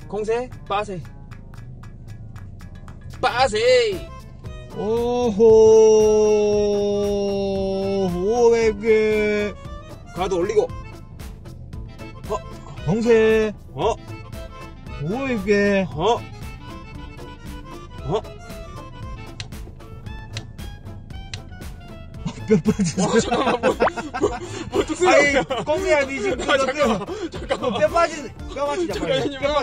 공세 빠세 빠세. 오호 500개 가드 올리고 공세 500개 몇 빠졌어? 잠깐만 뭐 뚝소리야. 아니 공세 아니 지금 잠깐만 뼈 빠진 뼈 맞추자 빨리. 잠깐만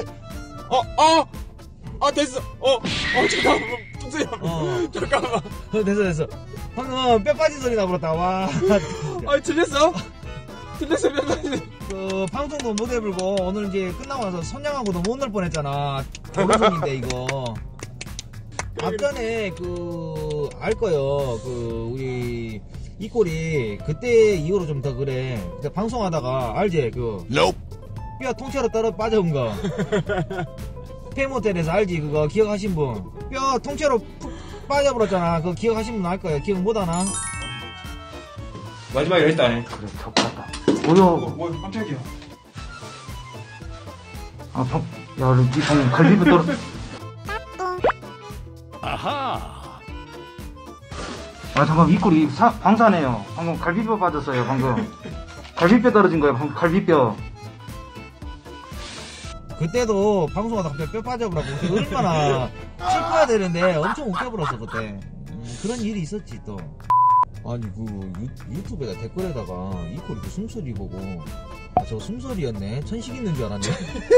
됐어. 잠깐만 뚝소리야. 잠깐만. 됐어 방금 뼈 빠진 소리 나버렸다. 와 틀렸어 뼈 빠진. 그 방송도 못 해불고 오늘 이제 끝나고 나서 선양하고도 못 넣을 뻔했잖아. 오른손인데 이거 앞전에 알 거요. 우리 이 꼴이 그때 이후로 좀 더 그래. 그때 방송하다가 알지? 뼈 통째로 떨어 빠져온 거. 페모텔에서 알지? 그거 기억하신 분? 뼈 통째로 푹 빠져버렸잖아. 그거 기억하신 분 알 거야. 기억 못 하나? 마지막에 했다. 그래 덮었다. 뭐야 깜짝이야. 야 니 방금 갈비뼈 떨어졌어. 아하. 잠깐 이 꼴이 방사네요. 방금 갈비뼈 빠졌어요. 방금 갈비뼈 떨어진 거예요. 방금 갈비뼈. 그때도 방송하다 갑자기 뼈 빠져버렸고 얼마나 슬퍼야 되는데 엄청 웃겨버렸어 그때. 그런 일이 있었지 또. 아니 유튜브에다 댓글에다가 이 꼴이 숨소리 보고 저 숨소리였네 천식 있는 줄 알았네.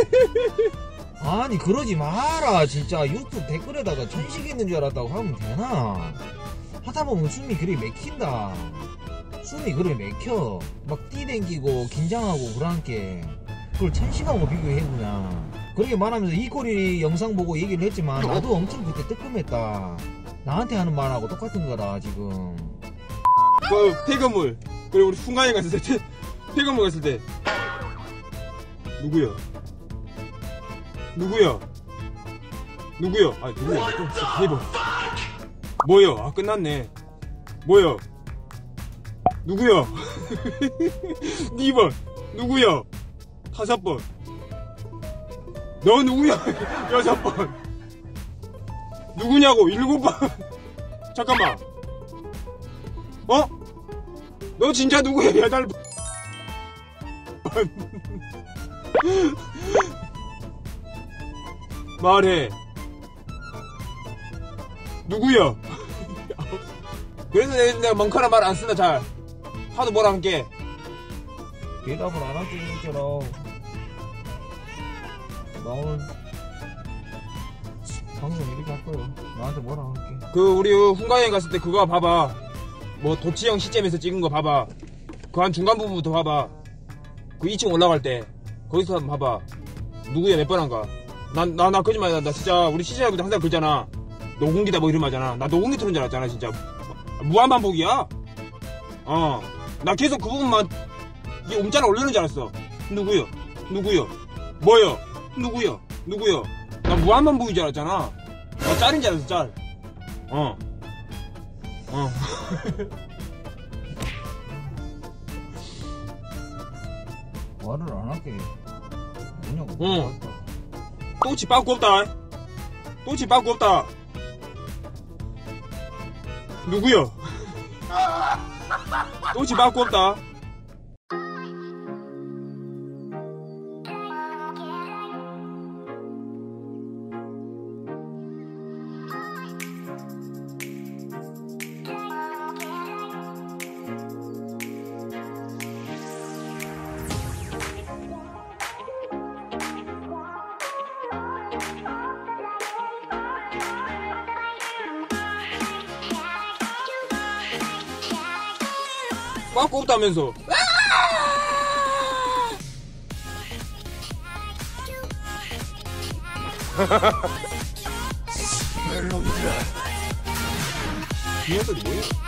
아니 그러지 마라 진짜. 유튜브 댓글에다가 천식 있는 줄 알았다고 하면 되나? 하다보면 숨이 그리 맥힌다. 숨이 그리 맥혀. 막 뛰댕기고 긴장하고 그러니까 그걸 천식하고 비교해보냐. 그렇게 말하면서 이 꼴이 영상 보고 얘기를 했지만 나도 엄청 그때 뜨끔했다. 나한테 하는 말하고 똑같은 거라 지금. 폐건물. 그리고 우리 순간에 갔을 때 폐건물 갔을 때 누구야? 아 누구야? 또 대박. 뭐요? 끝났네. 뭐요? 누구야? 2번 누구야? 5번. 너 누구야? 6번. 누구냐고? 7번. 잠깐만. 너 진짜 누구야? 8번. 말해. 누구야? 그래서 내가 멍청한 말 안 쓴다 잘. 하도 뭐라 함께. 대답을 안 할게 진짜로. 나 오늘 방송 이렇게 할 거야. 나한테 뭐라 안 할게. 우리 훈가여행 갔을 때 그거 봐봐. 뭐 도치형 시점에서 찍은 거 봐봐. 그 한 중간 부분부터 봐봐. 그 2층 올라갈 때 거기서 한번 봐봐. 누구야 몇 번 한가. 나 거짓말. 나 진짜 우리 시즌하고 항상 그러잖아. 노공기다 뭐 이런 말잖아. 나 노공기 틀은 줄 알았잖아 진짜. 무한반복이야. 나 계속 그 부분만 이 옴자를 올리는 줄 알았어. 누구요? 뭐요? 누구요? 나 무한반복인 줄 알았잖아. 나 짤인 줄 알았어 짤. 말을 안 할게. 뭐냐고. 또치 빠꾸 없다. 누구요? 또치 빠꾸 없다. 빠꾸 없다면서. 멜로디라. 뒤에 소리 뭐야?